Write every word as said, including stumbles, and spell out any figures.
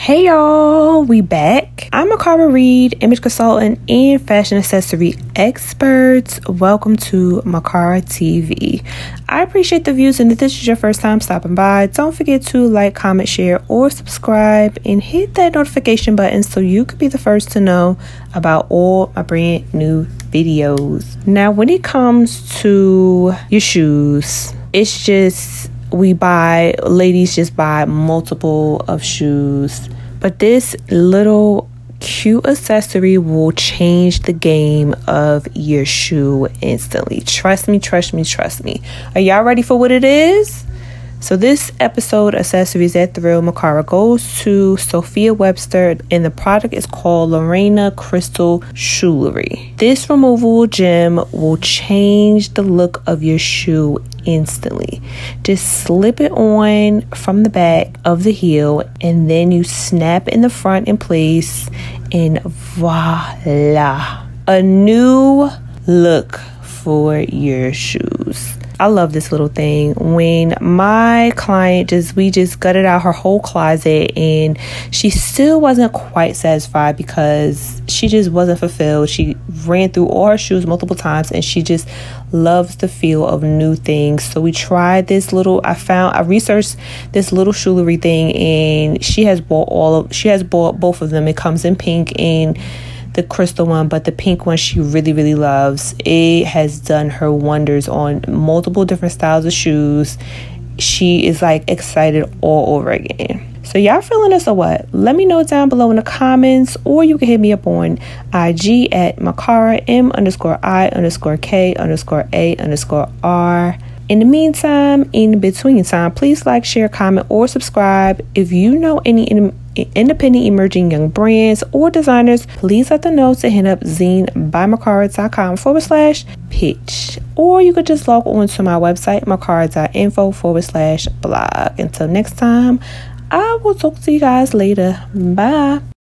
Hey y'all, we back. I'm Makara Reed, image consultant and fashion accessory expert. Welcome to Makara T V. I appreciate the views, and if this is your first time stopping by, don't forget to like, comment, share, or subscribe, and hit that notification button so you can be the first to know about all my brand new videos. Now, when it comes to your shoes, it's just we buy, ladies just buy multiple of shoes, but this little cute accessory will change the game of your shoe instantly. Trust me, trust me, trust me. Are y'all ready for what it is? So this episode, Accessories That Thrill Makara, goes to Sophia Webster, and the product is called Lorena Crystal Shoelery. This removable gem will change the look of your shoe instantly. Just slip it on from the back of the heel, and then you snap in the front in place, and voila, a new look for your shoes. I love this little thing. When my client just, we just gutted out her whole closet, and she still wasn't quite satisfied because she just wasn't fulfilled. She ran through all her shoes multiple times, and she just loves the feel of new things. So we tried this little, I found, I researched this little shoelery thing, and she has bought all of, she has bought both of them. It comes in pink and the crystal one, but the pink one she really really loves. It has done her wonders on multiple different styles of shoes. She is like excited all over again. So y'all feeling this or what? Let me know down below in the comments, or you can hit me up on I G at Makara M underscore I underscore K underscore A underscore R. In the meantime, in between time, please like, share, comment, or subscribe. If you know any in independent emerging young brands or designers, please let them know to hit up zinebymakara.com forward slash pitch. Or you could just log on to my website, makara.info forward slash blog. Until next time, I will talk to you guys later. Bye.